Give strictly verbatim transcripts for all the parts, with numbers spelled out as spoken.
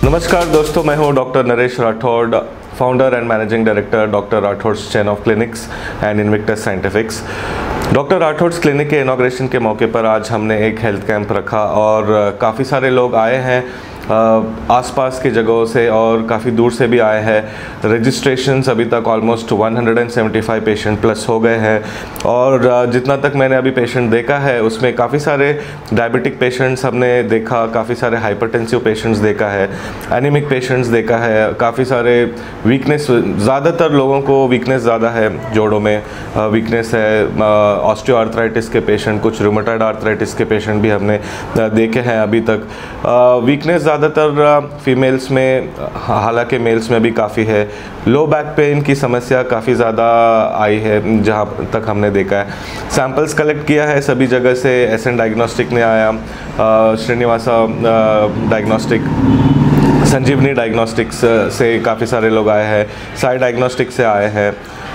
नमस्कार दोस्तों, मैं हूं doctor Naresh Rathod, founder and managing director doctor Rathod's chain of clinics and Invictus scientifics. Doctor Rathod's clinic के इनॉग्रेशन के मौके पर आज हमने एक हेल्थ कैंप रखा और काफ़ी सारे लोग आए हैं आसपास की जगहों से और काफ़ी दूर से भी आए हैं। रजिस्ट्रेशंस अभी तक ऑलमोस्ट एक सौ पचहत्तर पेशेंट प्लस हो गए हैं और जितना तक मैंने अभी पेशेंट देखा है उसमें काफ़ी सारे डायबिटिक पेशेंट्स हमने देखा, काफ़ी सारे हाइपरटेंसिव पेशेंट्स देखा है, एनीमिक पेशेंट्स देखा है, काफ़ी सारे वीकनेस, ज़्यादातर लोगों को वीकनेस ज़्यादा है, जोड़ों में वीकनेस है, ऑस्टियोआर्थराइटिस के पेशेंट, कुछ रूमेटॉइड आर्थराइटिस के पेशेंट भी हमने देखे हैं अभी तक। वीकनेस ज़्यादातर फीमेल्स में, हालांकि मेल्स में भी काफ़ी है। लो बैक पेन की समस्या काफ़ी ज़्यादा आई है जहाँ तक हमने देखा है। सैंपल्स कलेक्ट किया है सभी जगह से, एसएन डायग्नोस्टिक ने आया, श्रीनिवासा डायग्नोस्टिक, संजीवनी डायग्नोस्टिक्स से काफ़ी सारे लोग आए हैं, साई डायग्नोस्टिक से आए हैं,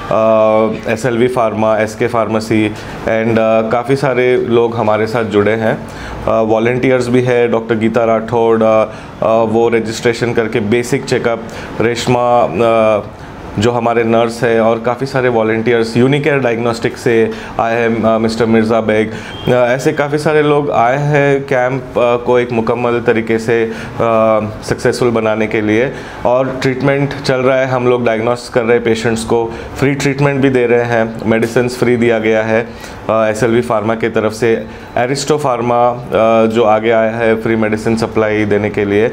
S L V pharma, S K pharmacy and काफ़ी सारे लोग हमारे साथ जुड़े हैं। वॉलंटियर्स भी है, डॉक्टर गीता राठौड़ वो रजिस्ट्रेशन करके बेसिक चेकअप, रेशमा जो हमारे नर्स है और काफ़ी सारे वॉलंटियर्स, यूनिकेयर डायग्नोस्टिक से आए हैं, मिस्टर मिर्ज़ा बेग, ऐसे काफ़ी सारे लोग आए हैं कैंप को एक मुकम्मल तरीके से सक्सेसफुल बनाने के लिए। और ट्रीटमेंट चल रहा है, हम लोग डायग्नोस कर रहे हैं पेशेंट्स को, फ्री ट्रीटमेंट भी दे रहे हैं, मेडिसिन फ्री दिया गया है एस एल वी फार्मा की तरफ से। एरिस्टो फार्मा जो आगे आया है फ्री मेडिसिन सप्लाई देने के लिए,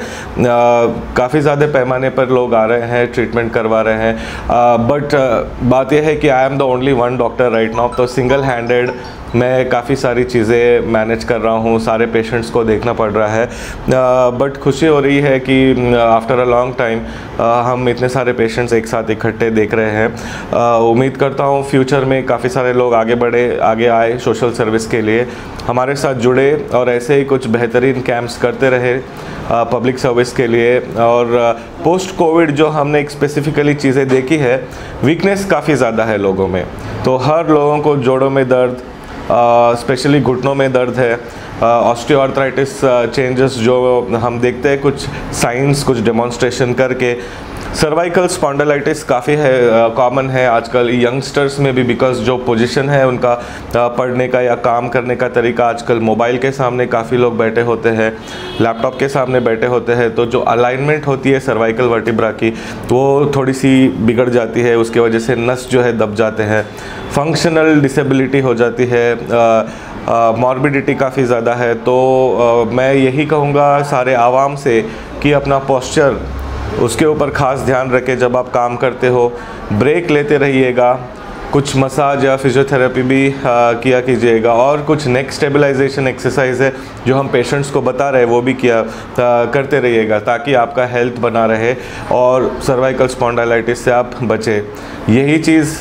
काफ़ी ज़्यादा पैमाने पर लोग आ रहे हैं, ट्रीटमेंट करवा रहे हैं। बट uh, uh, बात यह है कि I am the only one doctor right now, तो सिंगल हैंडेड मैं काफ़ी सारी चीज़ें मैनेज कर रहा हूँ, सारे पेशेंट्स को देखना पड़ रहा है। बट uh, खुशी हो रही है कि आफ्टर अ लॉन्ग टाइम हम इतने सारे पेशेंट्स एक साथ इकट्ठे देख रहे हैं। uh, उम्मीद करता हूँ फ्यूचर में काफ़ी सारे लोग आगे बढ़े, आगे आए, सोशल सर्विस के लिए हमारे साथ जुड़े और ऐसे ही कुछ बेहतरीन कैंप्स करते रहे पब्लिक uh, सर्विस के लिए। और पोस्ट uh, कोविड जो हमने एक स्पेसिफिकली चीज़ें देखी है, वीकनेस काफ़ी ज़्यादा है लोगों में, तो हर लोगों को जोड़ों में दर्द, स्पेशली uh, घुटनों में दर्द है, ऑस्टियोआर्थराइटिस चेंजेस जो हम देखते हैं कुछ साइंस, कुछ डेमोन्स्ट्रेशन करके। सर्वाइकल स्पॉन्डिलाइटिस काफ़ी है, कॉमन uh, है आजकल यंगस्टर्स में भी, बिकॉज जो पोजीशन है उनका uh, पढ़ने का या काम करने का तरीका, आजकल मोबाइल के सामने काफ़ी लोग बैठे होते हैं, लैपटॉप के सामने बैठे होते हैं, तो जो अलाइनमेंट होती है सर्वाइकल वर्टिब्रा की वो थोड़ी सी बिगड़ जाती है, उसके वजह से नस जो है दब जाते हैं, फंक्शनल डिसेबिलिटी हो जाती है, मॉर्बिडिटी uh, uh, काफ़ी ज़्यादा है। तो uh, मैं यही कहूँगा सारे आवाम से कि अपना पोस्चर, उसके ऊपर ख़ास ध्यान रखें। जब आप काम करते हो ब्रेक लेते रहिएगा, कुछ मसाज या फिजियोथेरेपी भी आ, किया कीजिएगा, और कुछ नेक स्टेबलाइजेशन एक्सरसाइज है जो हम पेशेंट्स को बता रहे हैं वो भी किया आ, करते रहिएगा, ताकि आपका हेल्थ बना रहे और सर्वाइकल स्पॉन्डिलाइटिस से आप बचे। यही चीज़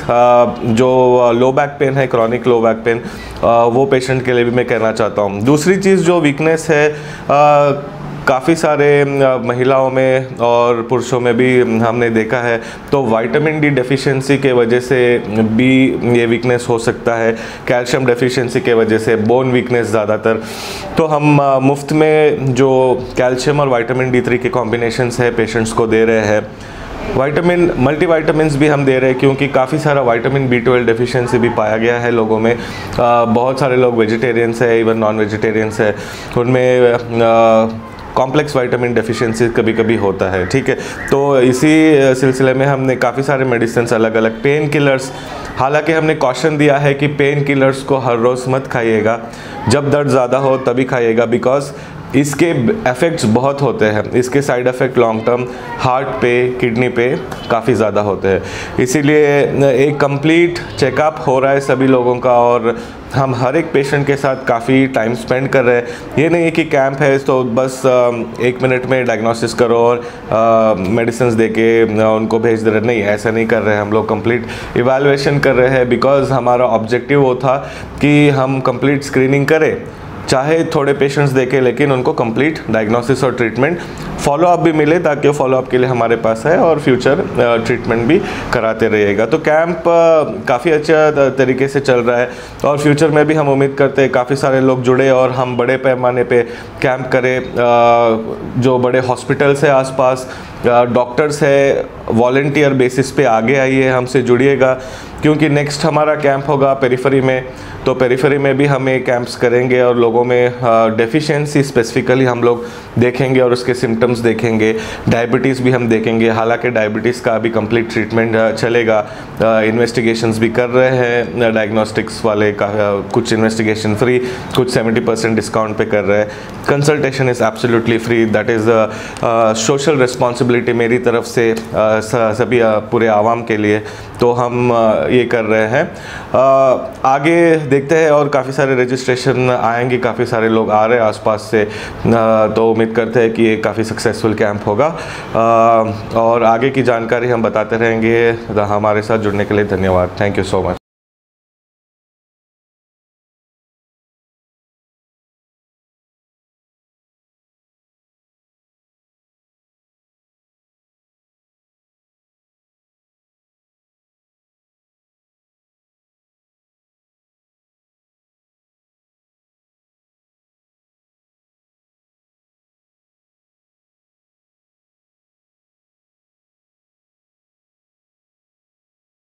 जो लो बैक पेन है, क्रॉनिक लो बैक पेन, आ, वो पेशेंट के लिए भी मैं कहना चाहता हूँ। दूसरी चीज़ जो वीकनेस है, आ, काफ़ी सारे महिलाओं में और पुरुषों में भी हमने देखा है, तो विटामिन डी डेफिशिएंसी के वजह से भी ये वीकनेस हो सकता है, कैल्शियम डेफिशिएंसी के वजह से, बोन वीकनेस ज़्यादातर। तो हम मुफ्त में जो कैल्शियम और विटामिन डी थ्री के कॉम्बिनेशंस है पेशेंट्स को दे रहे हैं। विटामिन, मल्टीविटामिन्स भी हम दे रहे हैं क्योंकि काफ़ी सारा विटामिन बी ट्वेल्व डेफिशिएंसी भी पाया गया है लोगों में। आ, बहुत सारे लोग वेजिटेरियंस है, इवन नॉन वेजिटेरियंस है, उनमें आ, कॉम्प्लेक्स विटामिन डेफिशिएंसी कभी कभी होता है, ठीक है। तो इसी सिलसिले में हमने काफ़ी सारे मेडिसिन, अलग अलग पेन किलर्स, हालांकि हमने कॉशन दिया है कि पेन किलर्स को हर रोज़ मत खाइएगा, जब दर्द ज़्यादा हो तभी खाइएगा, बिकॉज इसके इफ़ेक्ट्स बहुत होते हैं, इसके side effect long term heart पे, किडनी पे काफ़ी ज़्यादा होते हैं। इसीलिए एक कंप्लीट चेकअप हो रहा है सभी लोगों का और हम हर एक पेशेंट के साथ काफ़ी टाइम स्पेंड कर रहे हैं। ये नहीं है कि कैंप है तो बस एक मिनट में डायग्नोसिस करो और मेडिसिन दे के उनको भेज दे रहे, नहीं, ऐसा नहीं कर रहे हैं। हम लोग कंप्लीट इवैल्यूएशन कर रहे हैं, बिकॉज हमारा ऑब्जेक्टिव वो था कि हम कंप्लीट स्क्रीनिंग करें, चाहे थोड़े पेशेंट्स देखे लेकिन उनको कंप्लीट डायग्नोसिस और ट्रीटमेंट फॉलो अप भी मिले, ताकि फॉलो अप के लिए हमारे पास है और फ्यूचर ट्रीटमेंट भी कराते रहिएगा। तो कैंप काफ़ी अच्छा तरीके से चल रहा है और फ्यूचर में भी हम उम्मीद करते हैं काफ़ी सारे लोग जुड़े और हम बड़े पैमाने पे कैंप करें। जो बड़े हॉस्पिटल्स है आसपास, डॉक्टर्स है, वॉलंटियर बेसिस पे आगे आइए, हमसे जुड़िएगा, क्योंकि नेक्स्ट हमारा कैंप होगा पेरिफेरी में। तो पेरिफेरी में भी हम एक कैंप्स करेंगे और लोगों में डेफिशिएंसी स्पेसिफिकली हम लोग देखेंगे और उसके सिम्टम्स देखेंगे। डायबिटीज़ भी हम देखेंगे, हालांकि डायबिटीज़ का अभी कंप्लीट ट्रीटमेंट चलेगा। इन्वेस्टिगेशंस भी कर रहे हैं डायग्नोस्टिक्स वाले का, कुछ इन्वेस्टिगेशन फ्री, कुछ सेवेंटी परसेंट डिस्काउंट पे कर रहे हैं। Consultation is absolutely free, that is social responsibility मेरी तरफ से uh, सभी uh, पूरे आवाम के लिए। तो हम uh, ये कर रहे हैं। uh, आगे देखते हैं और काफ़ी सारे रजिस्ट्रेशन आएंगे, काफ़ी सारे लोग आ रहे हैं आसपास से, तो उम्मीद करते हैं कि ये काफ़ी सक्सेसफुल कैंप होगा और आगे की जानकारी हम बताते रहेंगे। हमारे साथ जुड़ने के लिए धन्यवाद। Thank you so much.